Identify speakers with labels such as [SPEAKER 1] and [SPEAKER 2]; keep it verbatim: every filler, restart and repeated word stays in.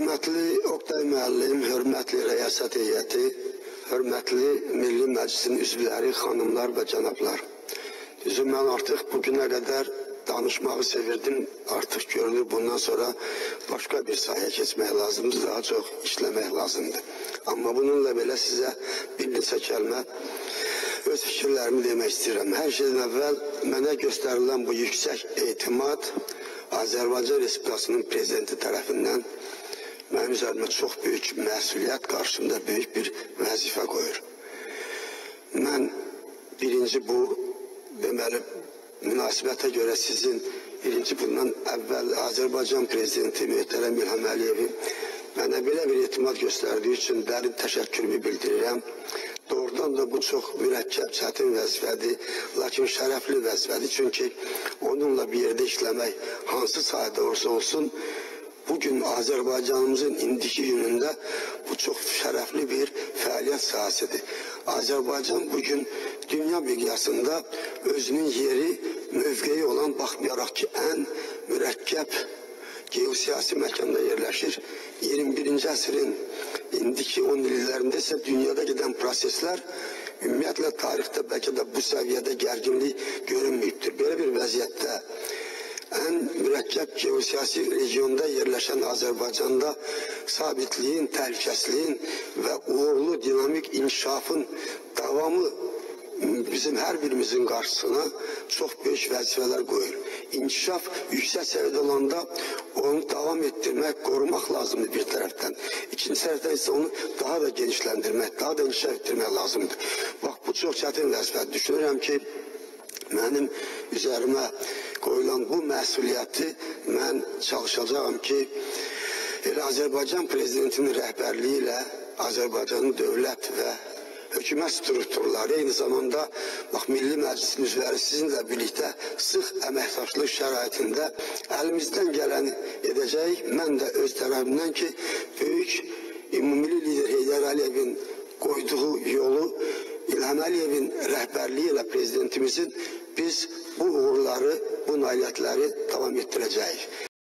[SPEAKER 1] Hörmətli Oktay müəllim, hörmətli rəyasət heyəti, hörmətli Milli Məclisin üzvləri, xanımlar və cənablar. Düzü, mən artıq bugünə qədər danışmağı sevirdim, artıq görülür bundan sonra başqa bir sahəyə keçmək lazımdır, daha çox işləmək lazımdır. Amma bununla belə sizə bir neçə kəlmə öz fikirlərimi demək istəyirəm. Hər şeydən əvvəl mənə göstərilən bu yüksək etimad Azərbaycan Respublikasının prezidenti tərəfindən mənim üzərimə çox böyük məsuliyyət qarşımda böyük bir vəzifə qoyur. Mən birinci bu, deməli, münasibətə görə sizin birinci bundan əvvəl Azərbaycan prezidenti Möhtərəm İlham Əliyevin mənə belə bir etimad göstərdiyi üçün dərin təşəkkürümü bildirirəm. Doğrudan da bu çox mürəkkəb, çətin vəzifədir, lakin şərəfli vəzifədir. Çünki onunla bir yerdə işləmək hansı sahədə olsa olsun, bugün Azərbaycanımızın indiki günündə bu çox şərəfli bir fəaliyyət sahəsidir. Azərbaycan bugün dünya miqyasında özünün yeri, mövqeyi olan, baxmayaraq ki, ən mürəkkəb geosiyasi məkanda yerləşir. iyirmi birinci əsrin indiki on illərində isə dünyada gedən proseslər ümumiyyətlə tarixdə bəlkə də bu səviyyədə gərginlik görünməyibdir. Belə bir vəziyyətdə ən mürəkkəb geosiyasi regionda yerləşən Azərbaycanda sabitliyin, təhlükəsizliyin və uğurlu dinamik inkişafın davamı bizim hər birimizin qarşısına çox böyük vəzifələr qoyur. İnkişaf yüksək səviyyədə olanda onu davam etdirmək, qorumaq lazımdır bir tərəfdən. İkinci tərəfdən isə onu daha da genişləndirmək, daha da inkişaf etdirmək lazımdır. Bax, bu çox çətin vəzifədir. Düşünürəm ki, mənim üzərimə qoyulan bu məsuliyyəti mən çalışacağım ki, elə Azərbaycan prezidentinin rəhbərliyi ilə Azərbaycanın dövlət və hökumət strukturları, eyni zamanda bax, Milli Məclisin üzvləri sizinlə birlikdə sıx əməkdaşlıq şəraitində əlimizdən gələni edəcəyik. Mən də öz tərəfimdən ki, böyük ümummilli lider Heydər Əliyevin qoyduğu yolu, İlham Əliyevin rəhbərliyi ilə prezidentimizin biz bu uğurları, bu nailiyyətləri davam etdirəcəyik.